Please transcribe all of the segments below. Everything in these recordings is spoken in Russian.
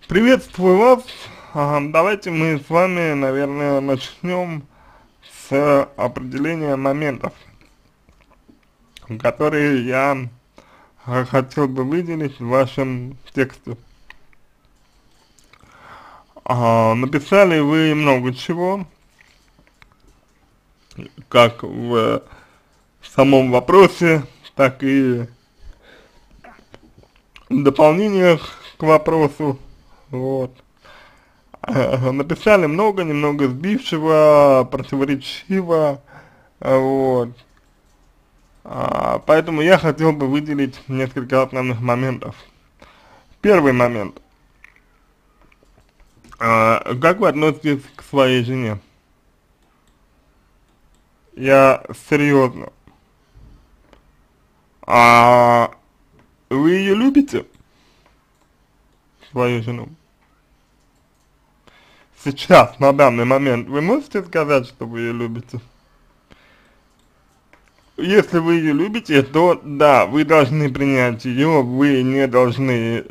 Приветствую вас. Давайте мы с вами, наверное, начнем с определения моментов, которые я хотел бы выделить в вашем тексте. Написали вы много чего, как в самом вопросе, так и в дополнениях к вопросу. Вот. Написали много, немного сбивчиво, противоречиво, вот. Поэтому я хотел бы выделить несколько основных моментов. Первый момент. Как вы относитесь к своей жене? Я серьезно. А вы ее любите, свою жену? Сейчас, на данный момент, вы можете сказать, что вы ее любите? Если вы ее любите, то да, вы должны принять ее, вы не должны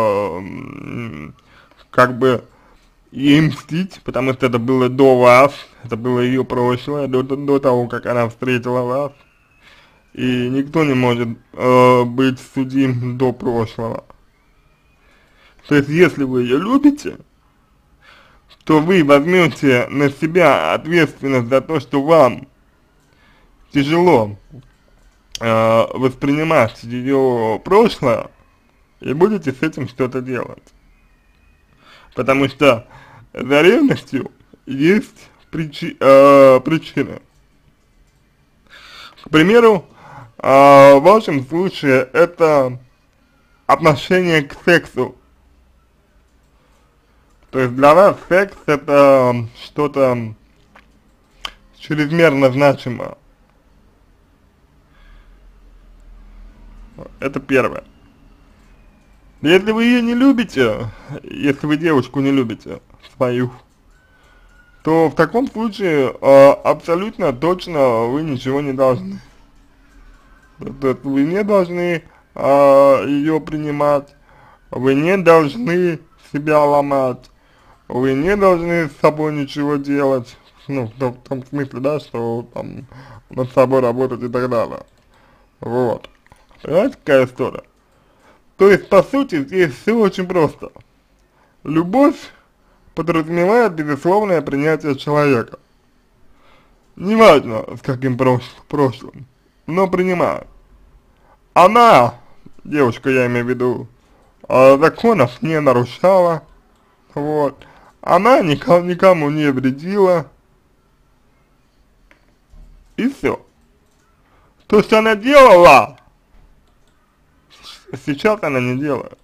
как бы ей мстить, потому что это было до вас, это было ее прошлое, до того, как она встретила вас. И никто не может быть судим до прошлого. То есть, если вы ее любите, то вы возьмете на себя ответственность за то, что вам тяжело воспринимать ее прошлое, и будете с этим что-то делать. Потому что за ревностью есть причины. К примеру, в вашем случае это отношение к сексу. То есть для вас секс это что-то чрезмерно значимое. Это первое. Если вы ее не любите, если вы девушку не любите, свою, то в таком случае абсолютно точно вы ничего не должны. То есть вы не должны ее принимать, вы не должны себя ломать, вы не должны с собой ничего делать, ну, в том смысле, да, что там над собой работать и так далее. Вот. Понимаете, какая история? То есть, по сути, здесь все очень просто. Любовь подразумевает безусловное принятие человека. Неважно, с каким прошлым, но принимает. Она, девушка, я имею в виду, законов не нарушала, вот. Она никому не вредила, и все. То, что она делала, сейчас она не делает.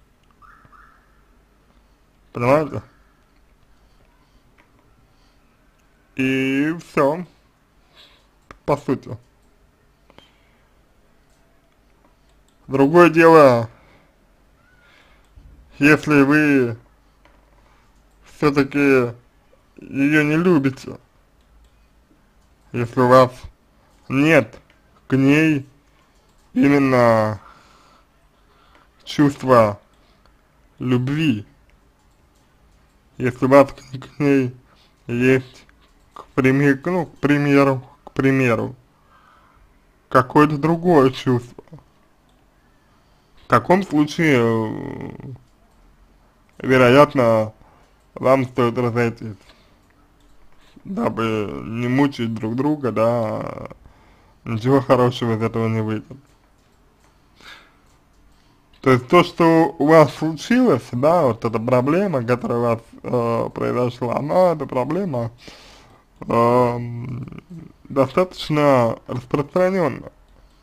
Понимаете? И все, по сути. Другое дело, если вы все-таки ее не любите, если у вас нет к ней именно чувства любви, если у вас к ней есть, к примеру, какое-то другое чувство, в таком случае, вероятно, вам стоит разойтись, дабы не мучить друг друга, да, ничего хорошего из этого не выйдет. То есть то, что у вас случилось, да, вот эта проблема, которая у вас произошла, эта проблема достаточно распространенная.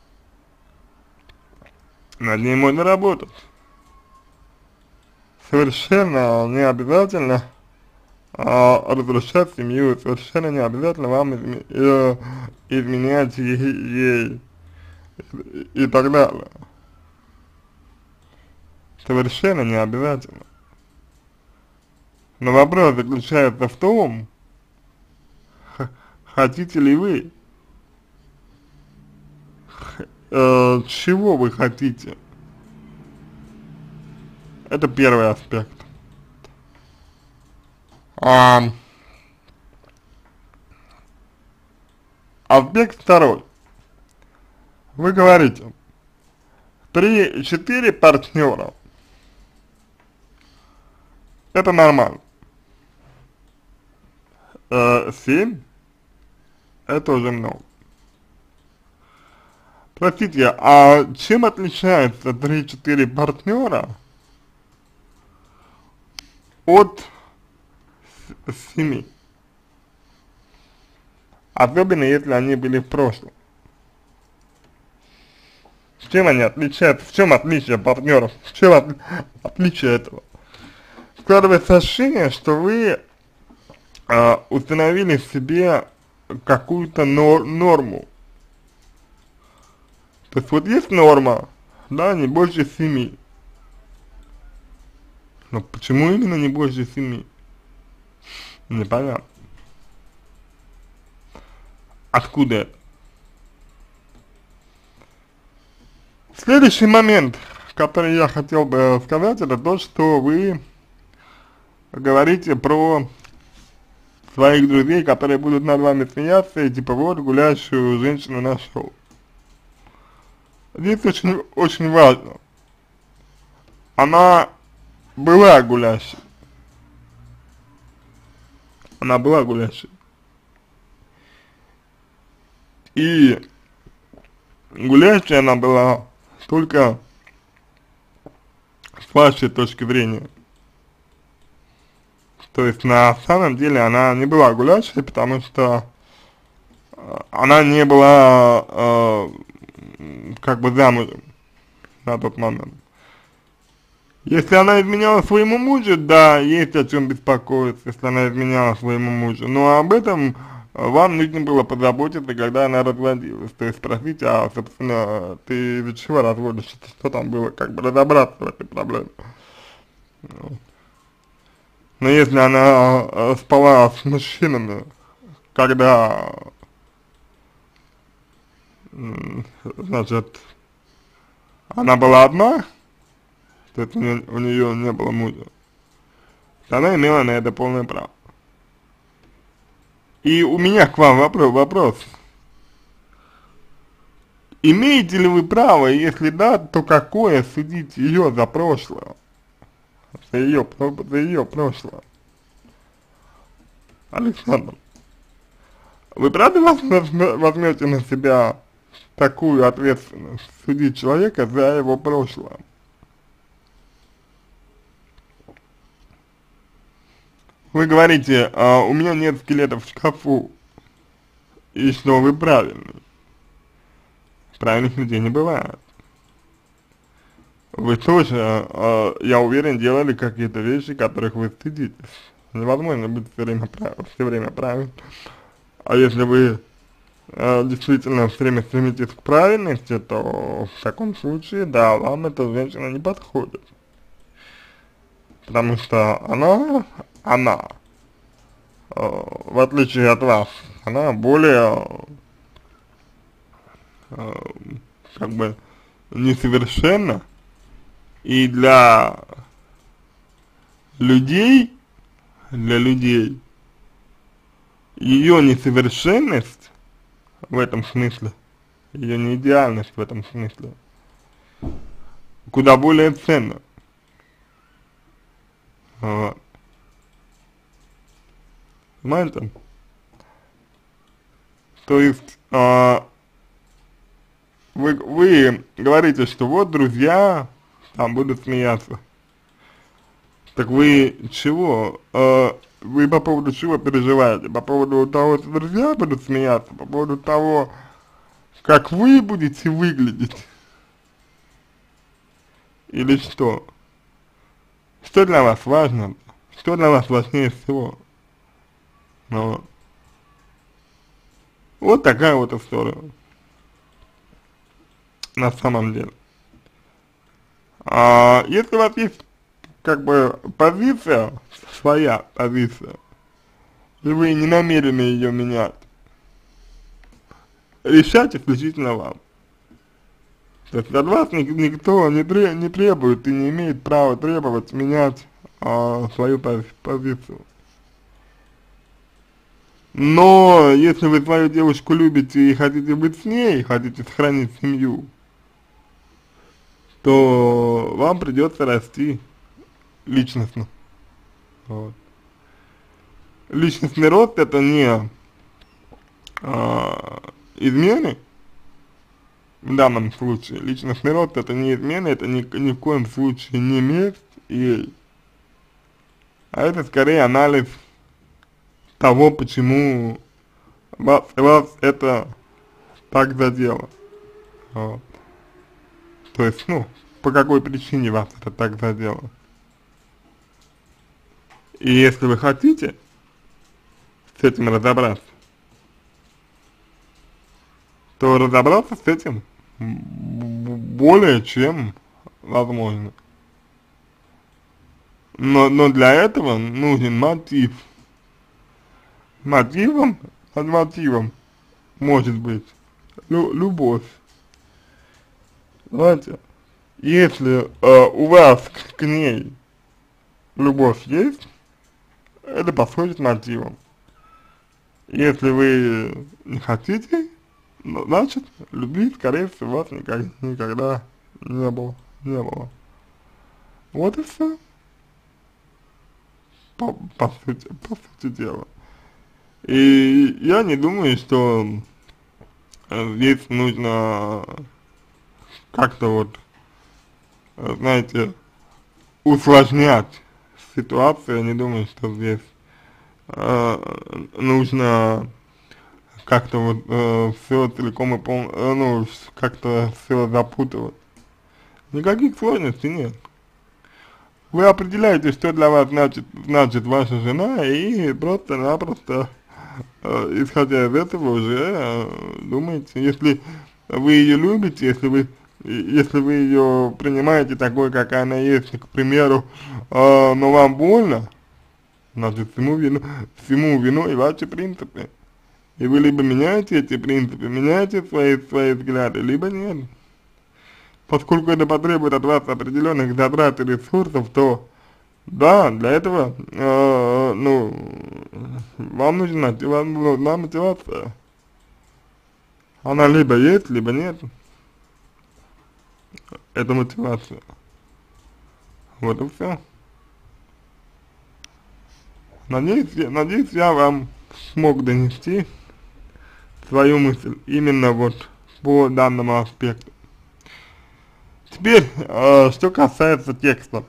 Над ней можно работать. Совершенно не обязательно разрушать семью, совершенно не обязательно вам изменять ей и так далее. Совершенно не обязательно. Но вопрос заключается в том, хотите ли вы, чего вы хотите. Это первый аспект. А, Аспект второй. Вы говорите, 3-4 партнера, это нормально. 7 это уже много. Простите, а чем отличается 3-4 партнера от 7? Особенно если они были в прошлом. С чем они отличаются? В чем отличие партнеров? В чем отличие этого? Складывается ощущение, что вы установили себе какую-то норму. То есть вот есть норма, да, не больше 7. Но почему именно не больше 7? Непонятно. Откуда это? Следующий момент, который я хотел бы сказать, это то, что вы говорите про своих друзей, которые будут над вами смеяться, и типа вот гуляющую женщину нашел. Здесь очень важно. Она была гулящей. Она была гулящей. И гулящей она была только с вашей точки зрения. То есть на самом деле она не была гулящей, потому что она не была как бы замужем на тот момент. Если она изменяла своему мужу, да, есть о чем беспокоиться, если она изменяла своему мужу. Но об этом вам нужно было позаботиться, когда она разводилась. То есть спросить, а, собственно, ты из-за чего разводишься, что там было, как бы разобраться в этой проблеме. Но если она спала с мужчинами, когда, значит, она была одна, то есть у нее не было мужа, то она имела на это полное право. И у меня к вам вопрос. Имеете ли вы право, если да, то какое, судить ее за прошлое? За ее прошлое. Александр, вы правда возьмете на себя такую ответственность, судить человека за его прошлое? Вы говорите, у меня нет скелетов в шкафу, и что вы правильный. Правильных людей не бывает. Вы тоже, я уверен, делали какие-то вещи, которых вы стыдитесь. Невозможно быть все время правильным. А если вы действительно все время стремитесь к правильности, то в таком случае, да, вам эта женщина не подходит. Потому что она, в отличие от вас, она более, как бы, несовершенна, и для людей, ее несовершенность в этом смысле, ее неидеальность в этом смысле, куда более ценна. Вот. Понимаете? То есть, вы говорите, что вот друзья там будут смеяться. Так вы чего? Вы по поводу чего переживаете? По поводу того, что друзья будут смеяться? По поводу того, как вы будете выглядеть? Или что? Что для вас важно? Что для вас важнее всего? Ну, вот такая вот история. На самом деле. Если у вас есть, как бы, позиция, своя позиция, и вы не намерены ее менять, решать исключительно вам. То есть от вас никто не требует и не имеет права требовать менять свою позицию. Но если вы свою девушку любите и хотите быть с ней, хотите сохранить семью, то вам придется расти личностно. Вот. Личностный рост это не измены, в данном случае. Личностный рост это не измены, это ни в коем случае не месть ей, а это скорее анализ того, почему вас это так задело. Вот. То есть, ну, по какой причине вас это так задело. И если вы хотите с этим разобраться, то разобраться с этим более чем возможно. Но для этого нужен мотив. Под мотивом может быть любовь. Знаете, если у вас к ней любовь есть, это послужит мотивом. Если вы не хотите, значит, любви, скорее всего, у вас никогда не было. Вот и все, по сути дела. И я не думаю, что здесь нужно как-то вот, знаете, усложнять ситуацию. Я не думаю, что здесь нужно как-то вот все целиком и полностью, ну, как-то все запутывать. Никаких сложностей нет. Вы определяете, что для вас значит ваша жена, и просто-напросто, исходя из этого, уже думаете, если вы ее любите, если вы ее принимаете такой, какая она есть, к примеру, но вам больно, значит, всему виной ваши принципы. И вы либо меняете эти принципы, меняете свои взгляды, либо нет. Поскольку это потребует от вас определенных затрат и ресурсов, то да, для этого, ну, вам нужна мотивация. Она либо есть, либо нет. Это мотивация. Вот и все. Надеюсь, я вам смог донести свою мысль именно вот по данному аспекту. Теперь, что касается текста.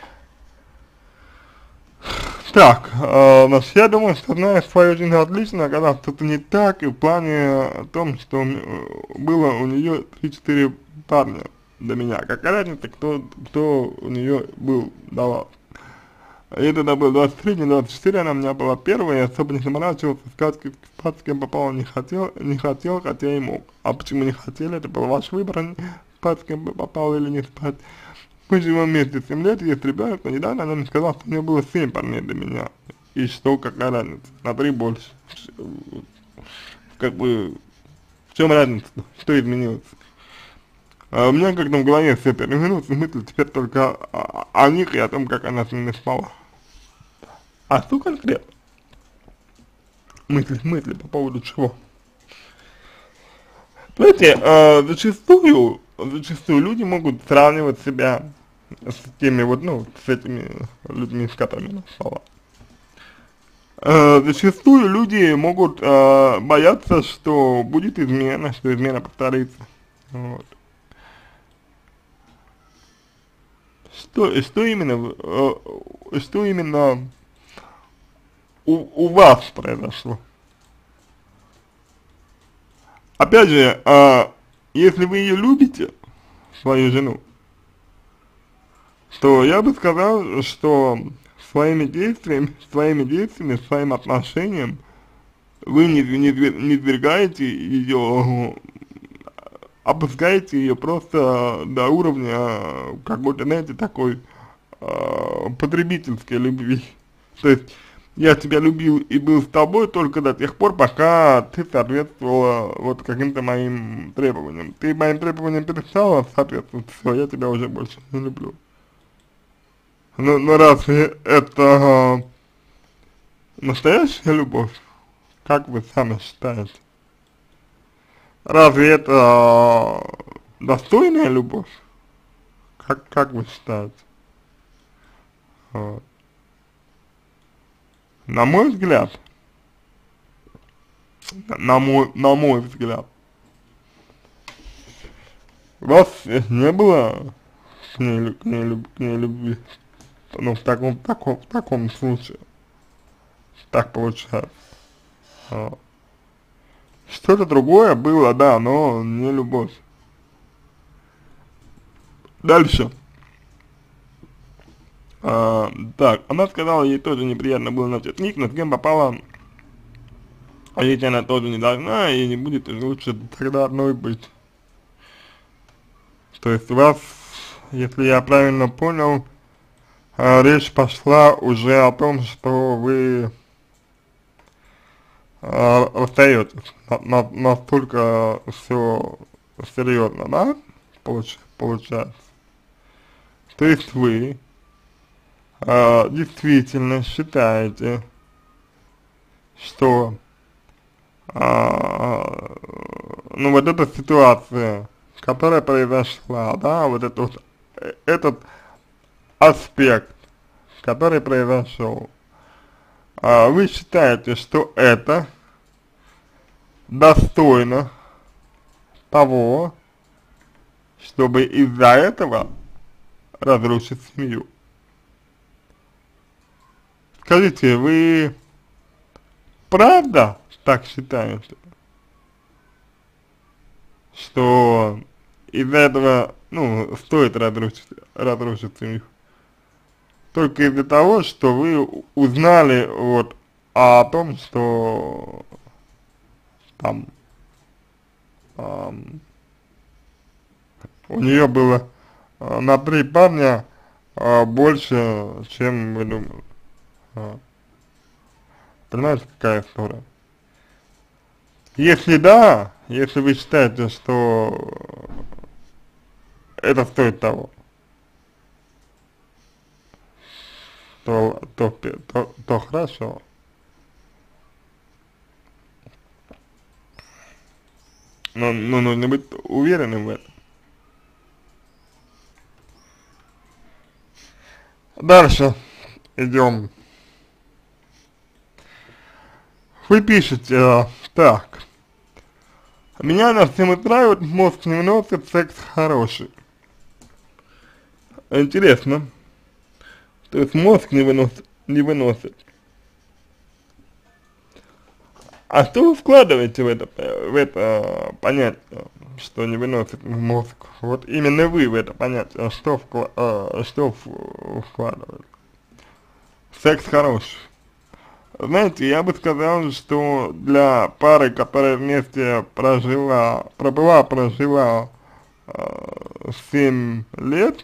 Так, значит, я думаю, что знаю свою жизнь отлично, когда что-то не так, и в плане о том, что было у нее 3-4 парня до меня. Какая разница, кто у нее был до вас. И тогда было 23, не 24, она у меня была первая, я особо не заморачивался, спать с кем попало не хотел, хотя и мог. А почему не хотели, это был ваш выбор, спать с кем попал или не спать. Мы живем вместе 7 лет, есть ребенок, но недавно она мне сказала, что у нее было 7 парней до меня. И что, какая разница, на 3 больше. Как бы, в чем разница, что изменилось? А у меня как-то в голове все перевернулось, мысли теперь только о них и о том, как она с ними спала. А что конкретно? Мысли по поводу чего? Знаете, зачастую люди могут сравнивать себя с теми вот, ну, с этими людьми, с которыми она спала. Зачастую люди могут бояться, что будет измена, что измена повторится. Вот. Что именно у вас произошло? Опять же, если вы ее любите, свою жену, то я бы сказал, что своими действиями, своим отношением вы не сдвигаете ее, опускаете ее просто до уровня какой-то, знаете, такой потребительской любви. То есть я тебя любил и был с тобой только до тех пор, пока ты соответствовала вот каким-то моим требованиям. Ты моим требованиям перестала соответствовать, все, я тебя уже больше не люблю. Но разве это настоящая любовь? Как вы сами считаете? Разве это достойная любовь? Как вы считаете? Вот. На мой взгляд, на мой взгляд, у вас не было к ней любви, ну, в таком случае, так получается. Вот. Что-то другое было, да, но не любовь. Дальше. Так, она сказала, ей тоже неприятно было начать ник, но с кем попала, а если она тоже не должна и не будет, то лучше тогда одной быть. То есть у вас, если я правильно понял, речь пошла уже о том, что вы расстаетесь. Настолько все серьезно, да? Получается. То есть вы действительно считаете, что ну вот эта ситуация, которая произошла, да, вот этот аспект, который произошел, вы считаете, что это достойно того, чтобы из-за этого разрушить семью? Скажите, вы правда так считаете, что из-за этого, ну, стоит разрушить семью? Только из-за того, что вы узнали вот о том, что там у нее было на 3 парня больше, чем вы думали. Понимаете, какая история? Если да, если вы считаете, что это стоит того, то хорошо. Но нужно быть уверенным в этом. Дальше идем. Вы пишете, так. Меня на всем устраивает, мозг не выносит, секс хороший. Интересно. То есть мозг не выносит. А что вы вкладываете в это понятие, что не выносит мозг? Вот именно вы в это понятие, что вкладываете? Секс хороший. Знаете, я бы сказал, что для пары, которая вместе прожила 7 лет,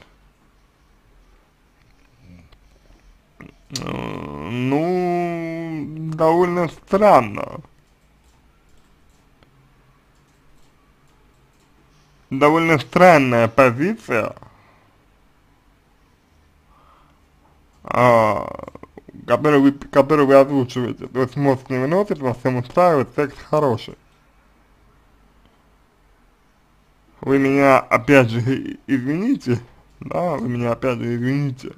ну, довольно странно. Довольно странная позиция, которую вы озвучиваете. То есть мозг не выносит, во всем устраивает, секс хороший. Вы меня опять же извините, да, вы меня опять же извините,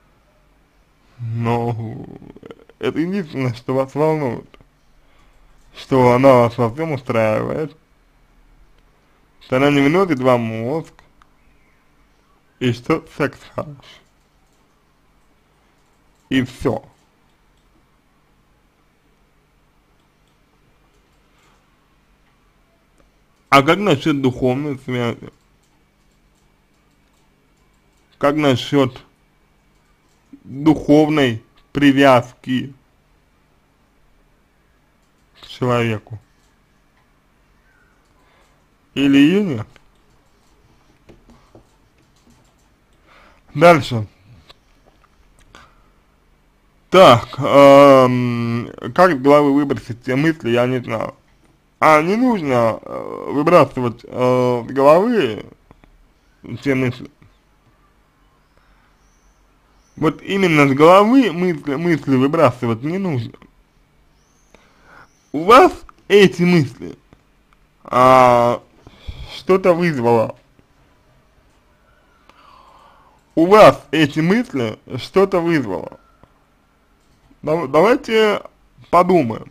но это единственное, что вас волнует, что она вас во всем устраивает, что она не выносит вам мозг, и что секс хороший. И все. А как насчет духовной связи? Как насчет духовной привязки к человеку? Или ее нет? Дальше. Так, как из головы выбросить те мысли, я не знаю. А не нужно выбрасывать с головы те мысли. Вот именно с головы мысли выбрасывать не нужно. у вас эти мысли что-то вызвало. У вас эти мысли что-то вызвало. Давайте подумаем,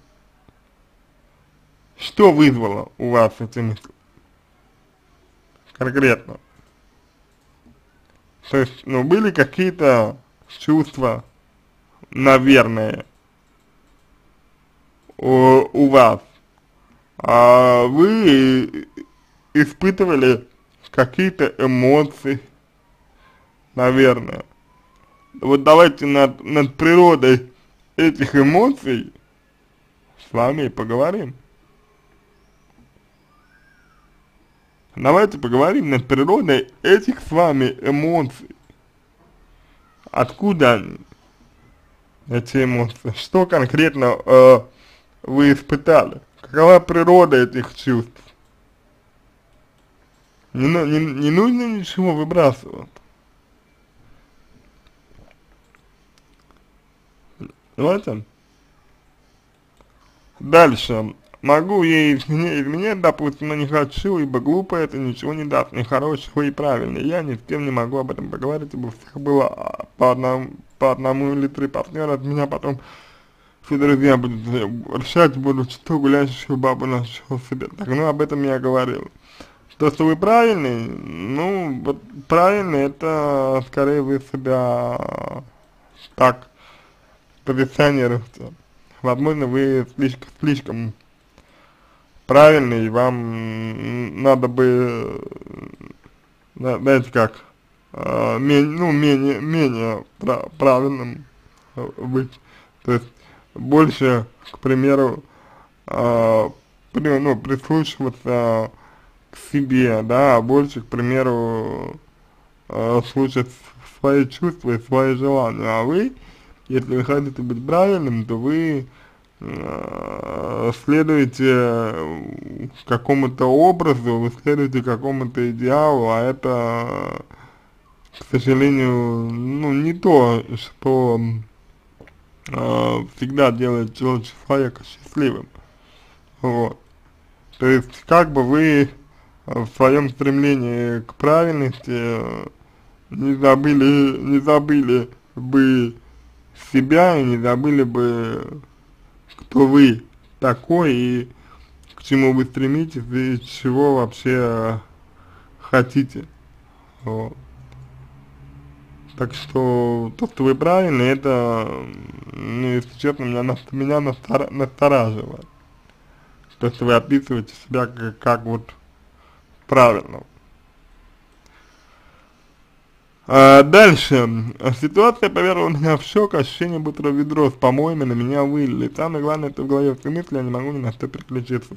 что вызвало у вас эти мысли конкретно. То есть, ну, были какие-то чувства, наверное, у вас, вы испытывали какие-то эмоции, наверное. Вот давайте над природой этих эмоций с вами и поговорим. Давайте поговорим над природой этих с вами эмоций. Откуда они, эти эмоции? Что конкретно вы испытали? Какова природа этих чувств? Не нужно ничего выбрасывать. Давайте. Дальше. Могу ей изменять, допустим, но не хочу, ибо глупо это ничего не даст, ни хорошего и правильного. Я ни с кем не могу об этом поговорить, ибо у всех было по одному или 3 партнера, от меня потом все друзья будут решать, будут, что гуляющую бабу нашел себе. Так, ну об этом я говорил. То, что вы правильный, ну, вот правильный, это скорее вы себя так позиционируете. Возможно, вы слишком правильный, вам надо бы, знаете как, менее правильным быть. То есть больше, к примеру, прислушиваться к себе, да, а больше, к примеру, слушать свои чувства и свои желания. А вы, если вы хотите быть правильным, то вы следуете какому-то образу, вы следуете какому-то идеалу, а это, к сожалению, ну, не то, что всегда делает человека счастливым. Вот. То есть, как бы вы в своем стремлении к правильности не забыли бы себя и не забыли бы, кто вы такой и к чему вы стремитесь и чего вообще хотите. Вот. Так что то, что вы правильны, это, ну, если честно, меня настораживает. То, что вы описываете себя как вот правильно. Дальше. Ситуация поверила меня в шок, ощущение, будто ведро с помоями на меня вылили. Самое главное, это в голове все мысли, я не могу ни на что переключиться.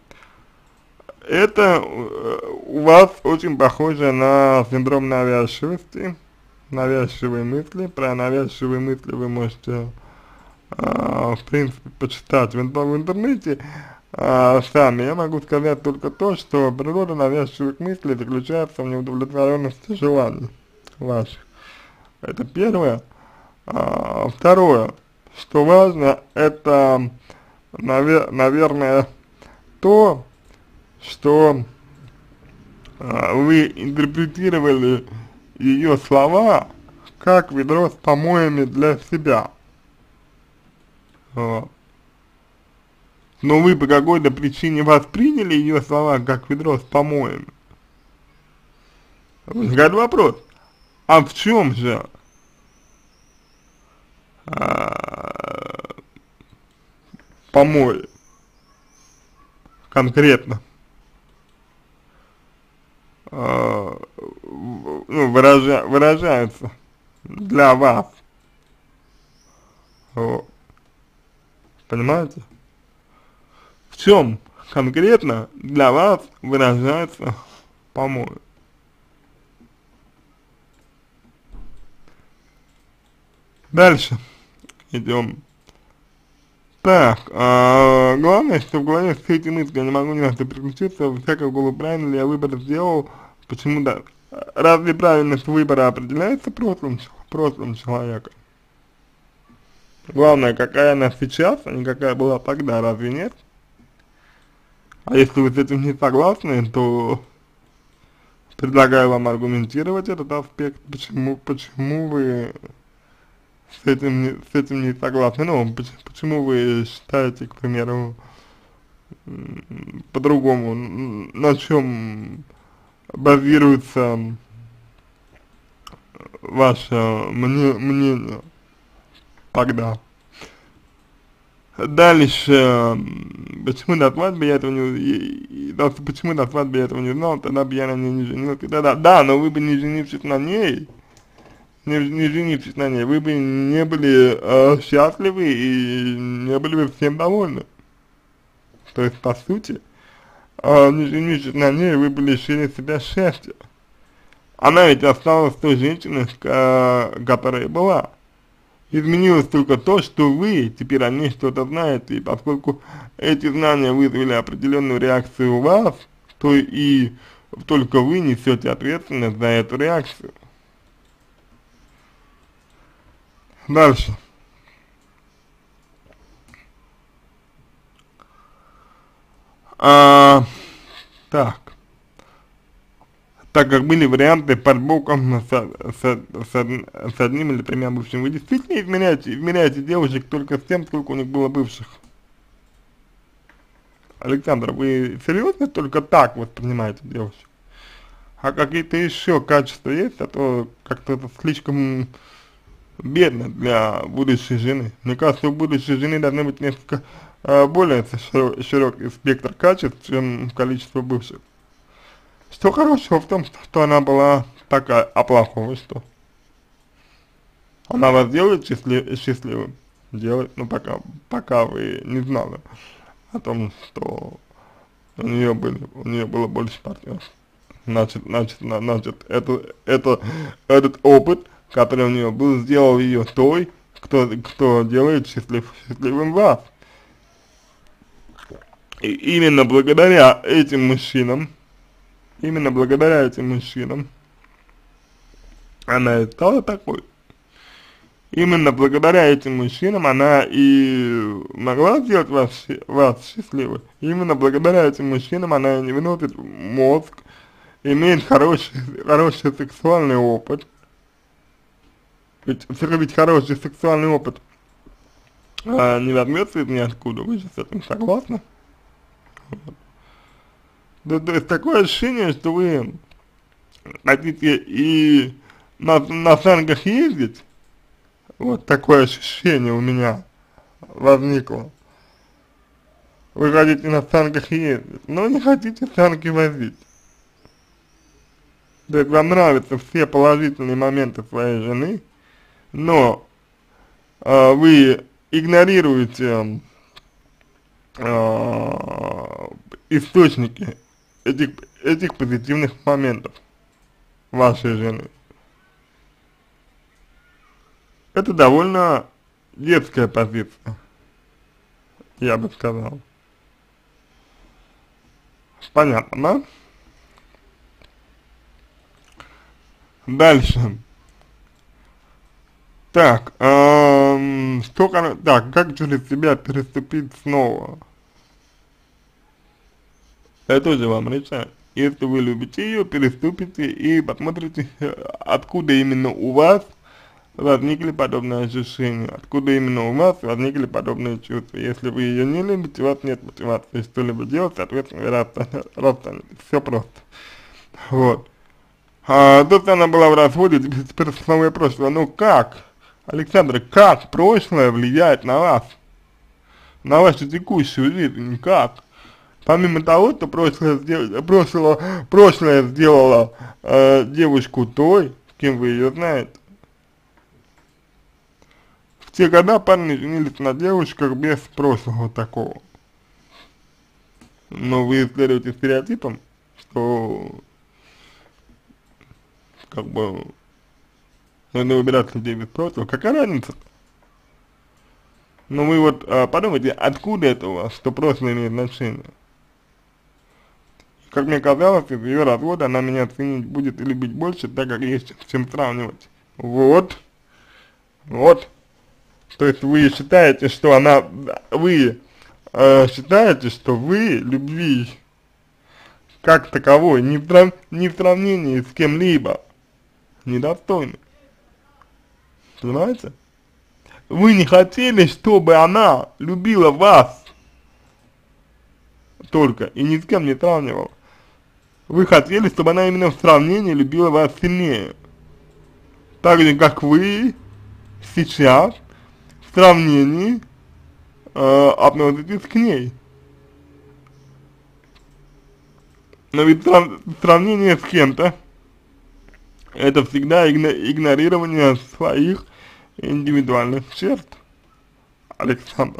Это у вас очень похоже на синдром навязчивости, навязчивые мысли. Про навязчивые мысли вы можете, в принципе, почитать в интернете. Сами я могу сказать только то, что природа навязчивых мыслей заключается в неудовлетворенности желаний ваших. Это первое. Второе, что важно, это, наверное, то, что вы интерпретировали ее слова как ведро с помоями для себя. Вот. Но вы по какой-то причине восприняли ее слова как ведро с помоями. Возникает вопрос, а в чем же помои конкретно выражаются для вас? Вот. Понимаете? В чем конкретно для вас выражается помой? Дальше идем. Так, главное, что в голове все эти мысли, я не могу ни на что переключиться, всякого голову, правильно ли я выбор сделал, почему да? Разве правильность выбора определяется прошлым человека? Главное, какая она сейчас, а не какая была тогда, разве нет? А если вы с этим не согласны, то предлагаю вам аргументировать этот аспект, почему вы с этим не согласны, ну, почему вы считаете, к примеру, по-другому, на чем базируется ваше мнение тогда. Дальше, почему на свадьбе я этого почему на свадьбе я этого не знал, тогда бы я на ней не женился. Да, но вы бы не женившись на ней, не женившись на ней, вы бы не были счастливы и не были бы всем довольны. То есть, по сути, не женившись на ней, вы бы лишили себя счастья. Она ведь осталась той женщиной, которая была. Изменилось только то, что вы теперь о ней что-то знаете, и поскольку эти знания вызвали определенную реакцию у вас, то и только вы несете ответственность за эту реакцию. Дальше. Так. Так как были варианты под боком с одним или тремя бывшими, вы действительно измеряете девушек только с тем, сколько у них было бывших? Александр, вы серьезно только так воспринимаете девушек? А какие-то еще качества есть, а то как-то это слишком бедно для будущей жены. Мне кажется, у будущей жены должны быть несколько более широкий спектр качеств, чем количество бывших. Что хорошего в том, что она была такая, а плохого что? Она вас делает счастливым? Делает, ну пока вы не знали о том, что у нее было больше партнеров. Значит, этот опыт, который у нее был, сделал ее той, кто делает счастливым вас. И именно благодаря этим мужчинам, она и стала такой. Именно благодаря этим мужчинам она и могла сделать вас счастливой. Именно благодаря этим мужчинам она не выносит мозг, имеет хороший сексуальный опыт. Ведь хороший сексуальный опыт не возьмется из ниоткуда, вы же с этим согласны? Вот. То есть такое ощущение, что вы хотите и на санках ездить, вот такое ощущение у меня возникло. Вы хотите на санках ездить, но не хотите санки возить. То есть вам нравятся все положительные моменты своей жены, но вы игнорируете источники этих позитивных моментов вашей жены. Это довольно детская позиция, я бы сказал. Понятно, да? Дальше. Так, как через себя переступить снова? Это тоже вам решать. Если вы любите ее, переступите и посмотрите, откуда именно у вас возникли подобные ощущения, откуда именно у вас возникли подобные чувства. Если вы ее не любите, у вас нет мотивации что-либо делать, соответственно, вы расстанетесь. Все просто. Вот. Тут она была в разводе, теперь новое прошлое. Ну как, Александр, как прошлое влияет на вас? На вашу текущую жизнь? Никак. Помимо того, что прошлое сделало девушку той, кем вы ее знаете. В те года парни женились на девушках без прошлого такого. Но вы следуете стереотипам, что как бы надо выбирать людей без прошлого. Какая разница? Но вы вот подумайте, откуда это у вас, что прошлое имеет значение? Как мне казалось, из ее развода она меня ценить будет и любить больше, так как есть с чем сравнивать. Вот. То есть вы считаете, что вы считаете, что вы любви как таковой не в сравнении с кем-либо недостойны, понимаете? Вы не хотели, чтобы она любила вас только и ни с кем не сравнивала. Вы хотели, чтобы она именно в сравнении любила вас сильнее. Так же, как вы сейчас в сравнении относитесь к ней. Но ведь сравнение с кем-то это всегда игнорирование своих индивидуальных черт, Александр.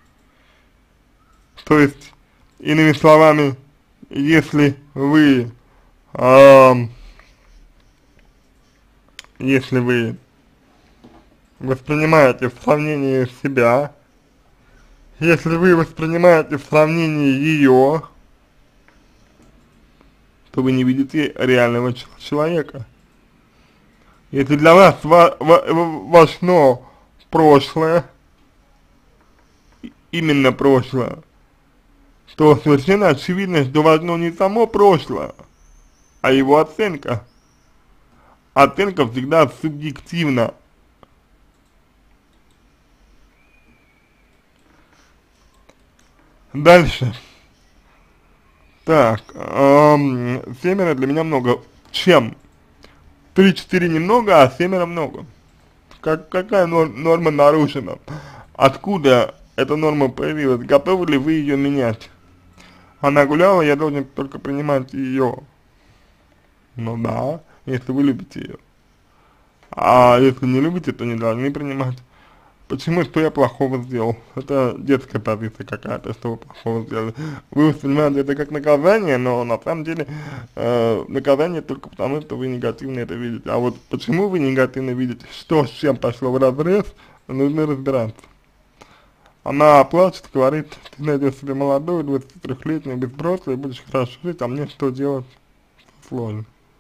То есть, иными словами, если вы воспринимаете в сравнении себя, если вы воспринимаете в сравнении ее, то вы не видите реального человека. Если для вас важно прошлое, именно прошлое, то совершенно очевидно, что важно не само прошлое, а его оценка. Оценка всегда субъективна. Дальше. Так, семеро для меня много. Чем? 3-4 немного, а семеро много. Какая норма нарушена? Откуда эта норма появилась? Готовы ли вы ее менять? Она гуляла, я должен только принимать ее. Ну да, если вы любите ее. А если не любите, то не должны принимать. Почему, что я плохого сделал? Это детская позиция какая-то, что вы плохого сделали. Вы воспринимаете это как наказание, но на самом деле наказание только потому, что вы негативно это видите. А вот почему вы негативно видите, что с чем пошло вразрез, нужно разбираться. Она плачет, говорит, ты найдешь себе молодую, 23-летнюю, без взрослой, будешь хорошо жить, а мне что делать? Сложно.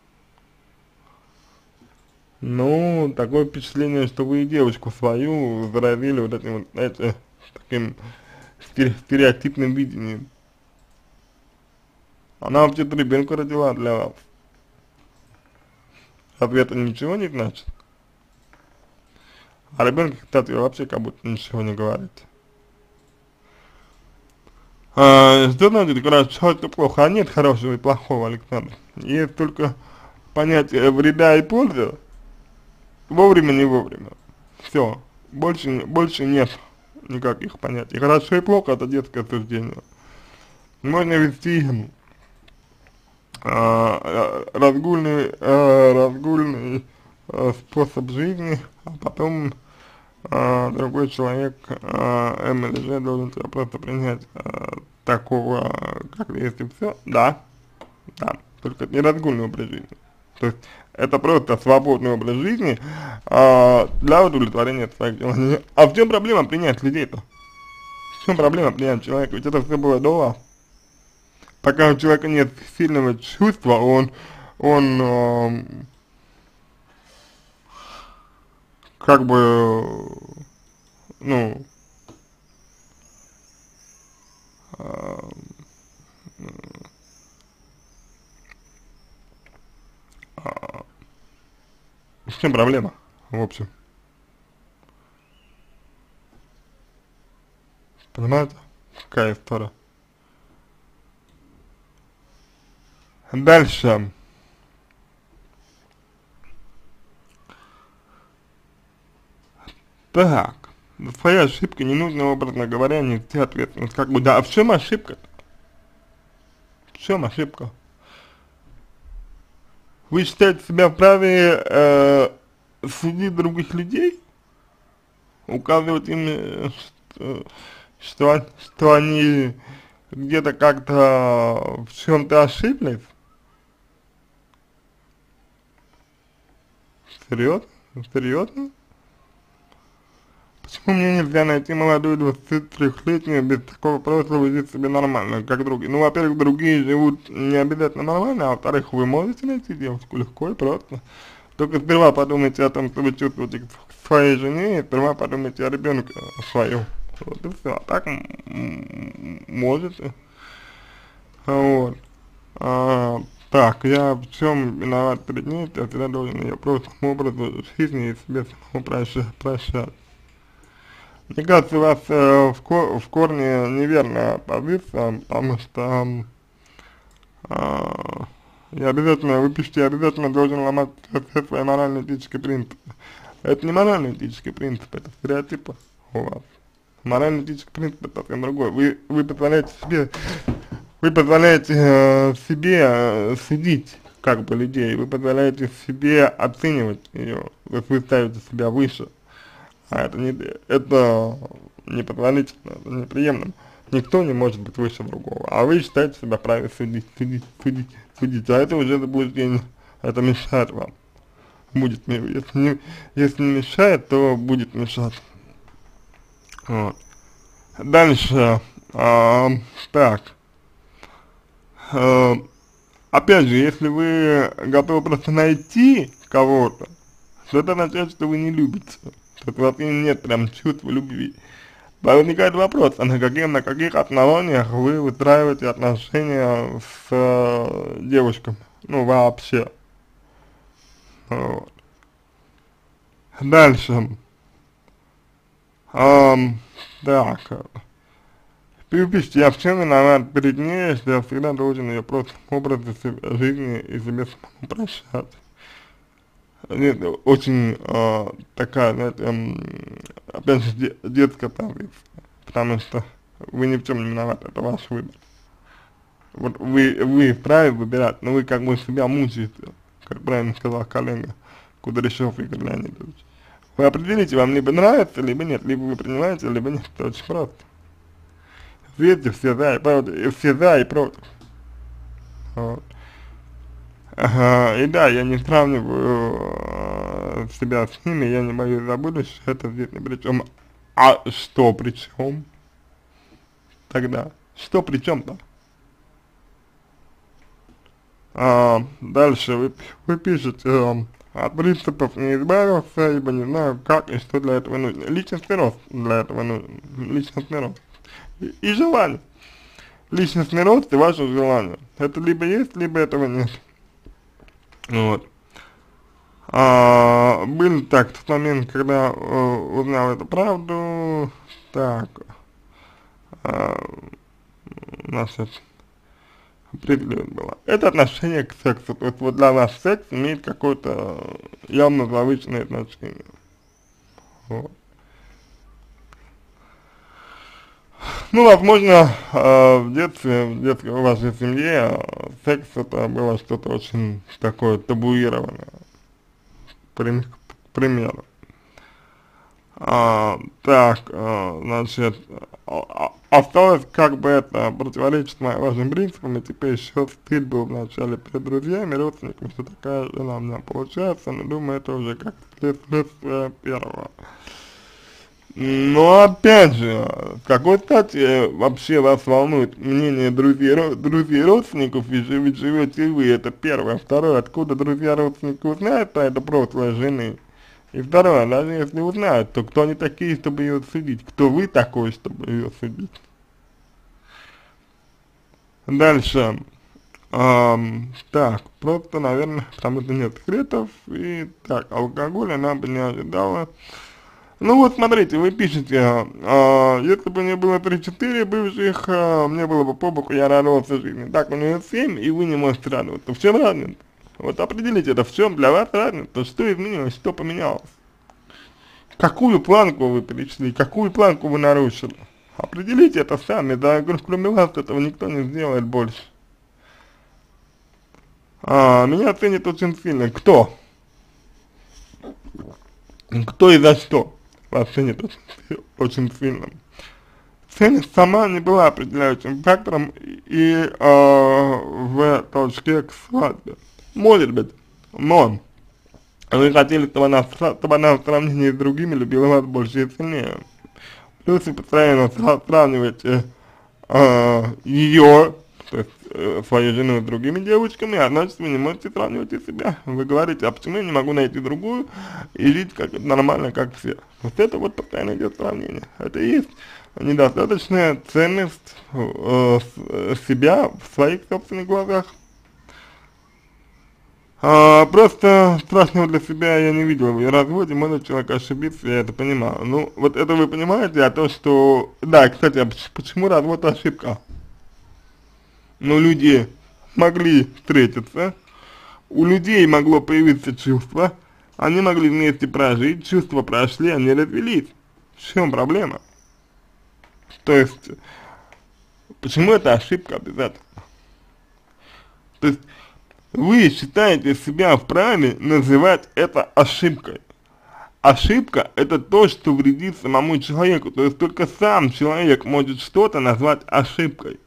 Ну, такое впечатление, что вы и девочку свою заразили вот этим вот, знаете, таким стереотипным видением. Она вообще-то ребенка родила для вас. Разве это ничего не значит? А ребенок, кстати, вообще как будто ничего не говорит. Что значит хорошо, что плохо? А нет хорошего и плохого, Александр. Есть только понятие вреда и пользы. Вовремя, не вовремя. Все. Больше нет никаких понятий. Хорошо и плохо — это детское суждение. Можно вести разгульный способ жизни, а потом другой человек, МЛЖ, должен тебя просто принять такого, как есть, и все. Да, только это не разгульный образ жизни. То есть это просто свободный образ жизни для удовлетворения своих желаний. А в чем проблема принять людей-то? В чем проблема принять человека? Ведь это все было до вас. Пока у человека нет сильного чувства, он как бы, ну, в чем проблема, в общем? Понимаете, какая история? Дальше. Так, за свои ошибки не нужно, образно говоря, нести ответственность. Как бы, да, а в чем ошибка-то? В чем ошибка? Вы считаете себя вправе судить других людей? Указывать им, что они где-то как-то в чем-то ошиблись? Серьезно? Серьезно? Почему мне нельзя найти молодую 23-летнюю без такого прошлого и жить себе нормально, как другие? Ну, во-первых, другие живут не обязательно нормально, а во-вторых, вы можете найти девушку легко и просто. Только сперва подумайте о том, что вы чувствуете к своей жене, и сперва подумайте о ребенке своем. Вот и все. А так можете. Вот. А, так, я в чем виноват перед ней, я всегда должен ее просто образу жизни и себе самому прощать. Мне кажется, у вас в корне неверная позиция, потому что я обязательно, вы пишете, я обязательно должен ломать все свои морально-этические принципы. Это не морально-этический принцип, это стереотипы у вас. Морально-этический принцип это совсем другой. Вы позволяете себе судить как бы людей, вы позволяете себе оценивать ее, вы ставите себя выше, а это непозволительно, это неприемлемо. Никто не может быть выше другого, а вы считаете себя вправе судить, а это уже заблуждение, это мешает вам, если не мешает, то будет мешать. Вот. Дальше, так, опять же, если вы готовы просто найти кого-то, то это означает, что вы не любите, что у вас нет прям чувства любви. Возникает вопрос, а на каких основаниях вы выстраиваете отношения с девушками, ну вообще. Вот. Дальше, так, вы пишите, я в чем виноват перед ней, что я всегда должен ее просто образы жизни и себе самому прощать. Это очень такая, знаете, опять же, детская позиция, потому что вы ни в чем не виноваты, это ваш выбор. Вот вы вправе выбирать, но вы как бы себя мучаете, как правильно сказал коллега Кудряшов Игорь Леонидович. Вы определите, вам либо нравится, либо нет, либо вы принимаете, либо нет, это очень просто. Видите, все за и против, все за и против. Вот. И да, я не сравниваю себя с ними, я не боюсь за будущее, это здесь ни при чем. А что при чем? Тогда, что при чем-то? Дальше вы пишете, от принципов не избавился, ибо не знаю, как и что для этого нужно. Личностный рост для этого нужен, личностный рост. И желание. Личностный рост и ваше желание. Это либо есть, либо этого нет. Вот. Был так, в тот момент, когда узнал эту правду, так, значит, определенно было. Это отношение к сексу, то есть вот для вас секс имеет какое-то явно завышенное значение. Вот. Ну, возможно, в детстве, в вашей семье секс это было что-то очень такое табуированное, к примеру. Так, значит, осталось, как бы это противоречит вашим принципам, и теперь еще стыд был вначале перед друзьями, родственниками, что такая жена у меня получается, но думаю, это уже как следствие первого. Но опять же, с какой стати вообще вас волнует мнение друзей и родственников, ведь живете вы, это первое. Второе, откуда друзья родственники узнают про это прошлое жены? И второе, даже если узнают, то кто они такие, чтобы ее судить? Кто вы такой, чтобы ее судить? Дальше. Так, просто, наверное, потому что нет секретов. И так, алкоголь она бы не ожидала. Ну вот, смотрите, вы пишете, если бы мне было 3-4 бывших, мне было бы по боку, я радовался жизни. Так, у нее 7, и вы не можете радоваться. В чем разница? Вот определите это, в чем для вас разница, что изменилось, что поменялось. Какую планку вы перешли, какую планку вы нарушили. Определите это сами, да, кроме вас этого никто не сделает больше. Меня ценит очень сильно. Кто? Кто и за что вас ценит очень сильно. Ценность сама не была определяющим фактором и в толчке к свадьбе. Может быть, но вы хотели, чтобы она в сравнении с другими любила вас больше и сильнее. Плюс вы постоянно сравниваете ее то есть свою жену с другими девочками, а значит вы не можете сравнивать и себя. Вы говорите, а почему я не могу найти другую и жить как нормально, как все. Вот это вот постоянно идет сравнение. Это и есть недостаточная ценность себя в своих собственных глазах. Просто страшного для себя я не видел в разводе, может человек ошибиться, я это понимаю. Ну, вот это вы понимаете, а то, что... Да, кстати, а почему развод ошибка? Ну, люди могли встретиться, у людей могло появиться чувство, они могли вместе прожить, чувства прошли, они развелись. В чем проблема? То есть, почему это ошибка обязательно? То есть, вы считаете себя вправе называть это ошибкой. Ошибка – это то, что вредит самому человеку. То есть, только сам человек может что-то назвать ошибкой.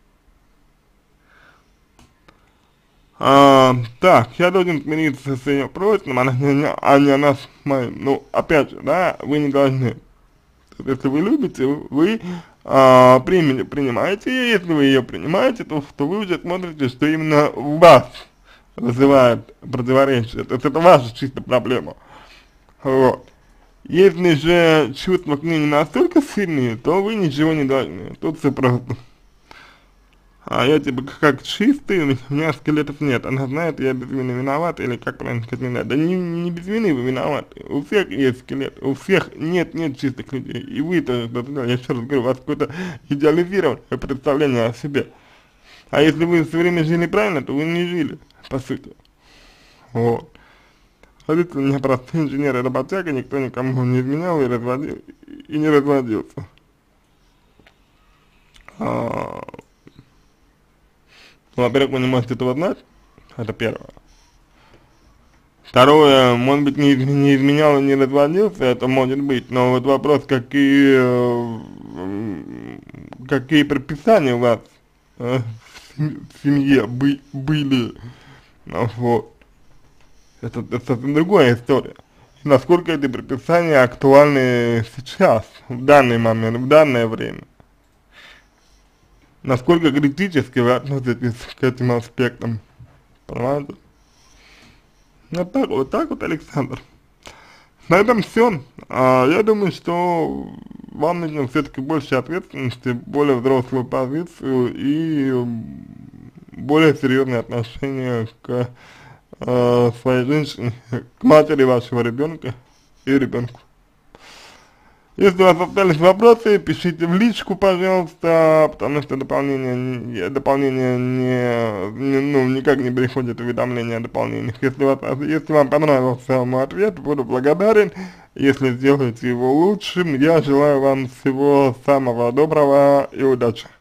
Так, я должен смириться с ее просьбой, а не она с моим. Ну, опять же, да, вы не должны. Если вы любите, вы принимаете ее, если вы ее принимаете, то вы уже смотрите, что именно у вас вызывает противоречие. То есть это ваша чисто проблема. Вот. Если же чувства к ней не настолько сильные, то вы ничего не должны. Тут все просто. А я типа как чистый, у меня скелетов нет. Она знает, я без вины виноват, или как правильно сказать, да не без вины вы виноваты. У всех есть скелет, у всех нет чистых людей. И вы тоже, я еще раз говорю, у вас какое-то идеализированное представление о себе. А если вы все время жили правильно, то вы не жили, по сути. Вот. Родители у меня просто инженер и работяга, никто никому не изменял и не разводился. Во-первых, вы не можете этого знать, это первое. Второе, может быть, не изменял и не разводился, это может быть, но вот вопрос, какие предписания у вас в семье были, ну, вот, это совсем другая история. И насколько эти предписания актуальны сейчас, в данный момент, в данное время. Насколько критически вы относитесь к этим аспектам, понимаете? Вот так вот, Александр. На этом все. Я думаю, что вам нужно все-таки больше ответственности, более взрослую позицию и более серьезное отношение к своей женщине, к матери вашего ребенка и ребенку. Если у вас остались вопросы, пишите в личку, пожалуйста, потому что дополнение никак не приходит уведомления о дополнениях. Если вам понравился мой ответ, буду благодарен. Если сделаете его лучшим, я желаю вам всего самого доброго и удачи.